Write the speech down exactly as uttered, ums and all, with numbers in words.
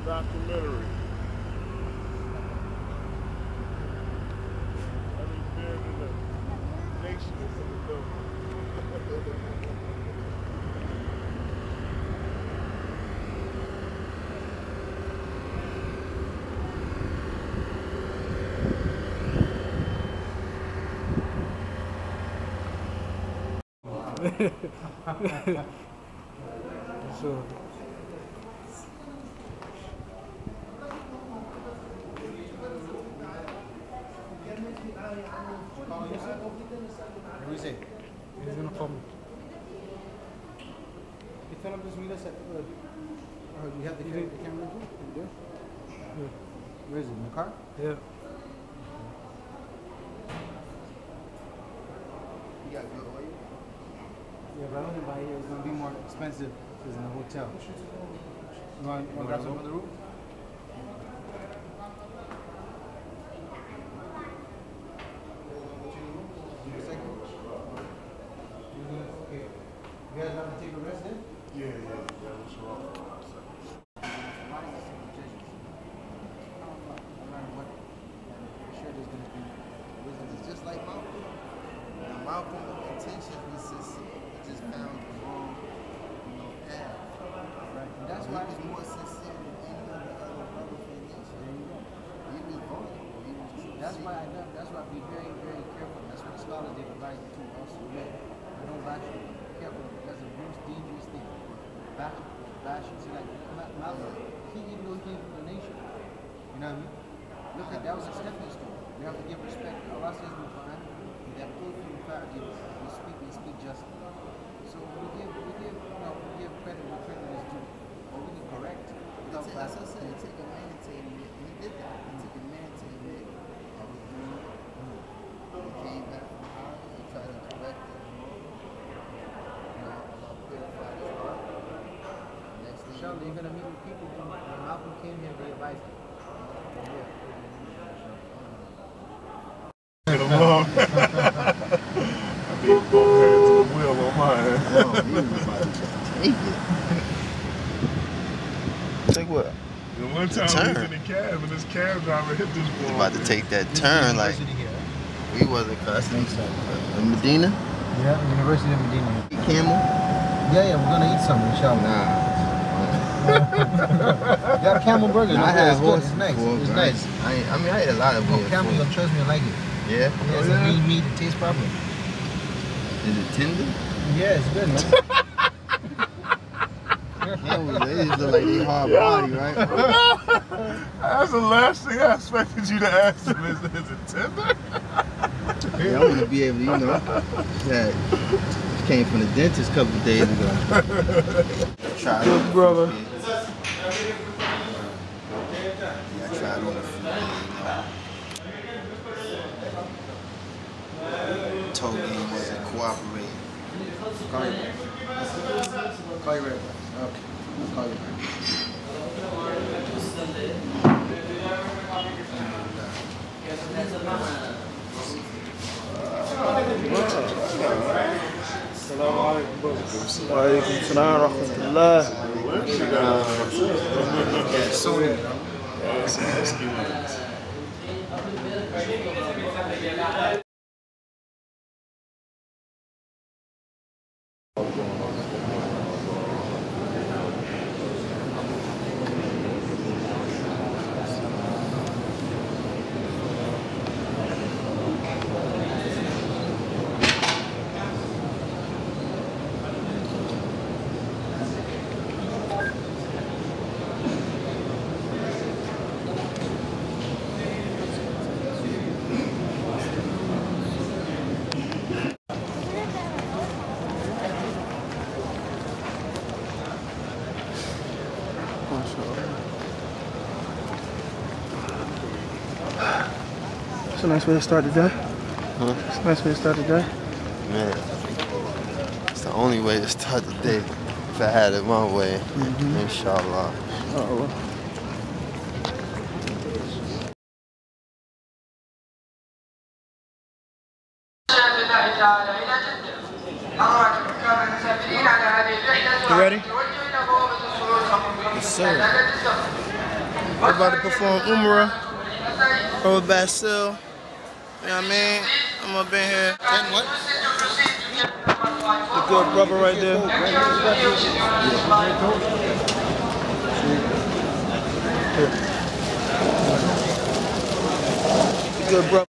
documentary. I mean, being in the nation is in the building. So What do you say? he's gonna call me. You tell him this meet us at uh, oh, you have the, ca the camera too? You do? Yeah. Where is it? In the car? Yeah. You got good oil? Yeah, but I don't think by here it's gonna be more expensive because in the hotel. You want to grab some on the roof? Okay. You guys have to take a rest then? Yeah, yeah, yeah. What's wrong? It's just like Malcolm. Now, Malcolm's intention was sincere. He just found the wrong, you know, path. Right. And that's He why was more sincere than any of the other brothers in the nation. there you go. He was vulnerable. He was true. That's why I done. That's why I be very, very careful. That's what the scholars they advise to us to do. I don't bash you. Be careful. That's the most dangerous thing. Bash, bash. See, like Malcolm, he even though he came from the nation. You know what I mean? Look at that was a stepping stone. We have to give respect. Allah says in the Quran that we speak, we speak justly. So we give, we give, you know, we give credit where credit is due, or we can correct without As I said, it took a man to admit. He did that. It took a man to admit I was doing it. He came back from high and tried to correct it. You know, Allah purified his heart. Next thing Inshallah, you're gonna meet with people who, when Malcolm came here, they advised him. Yeah. Get along. I need both hands on the wheel on mine. Oh, he was about to take it. Take what? The one time we was in the cab and this cab driver hit this boy. He's about to take that turn like we wasn't cussing. In Medina? Yeah, University of Medina. Eat camel? Yeah, yeah, we're gonna eat some, inshallah. Nah. You got camel burgers? Nah, I No, had it's good. horse It's nice. before, It's but nice. I, ain't, I mean, I ate a lot of Oh, weird camels, food. trust me, I like it. Yeah? Yeah, Oh, it's yeah? a meat, meat, it tastes proper. Is it tender? Yeah, it's good, man. Camels, they just look like they hard body, right? That's the last thing I expected you to ask him. Is, is it tender? Yeah, I want to be able to, you know, that came from the dentist a couple of days ago. Try Good brother. Yeah, I tried all the food, you know. Told me he wasn't cooperating. Call you back. Call you right back. Okay, I'll call you back. وعليكم السلام ورحمة الله. It's a nice way to start the day. Huh? It's a nice way to start the day. Man, it's the only way to start the day. If I had it my way, mm-hmm. Inshallah. Uh-oh. You ready? Yes, sir. We're about to perform Umrah over Basil. You know what I mean? I'm up in here. And what? The good brother right there. The good brother.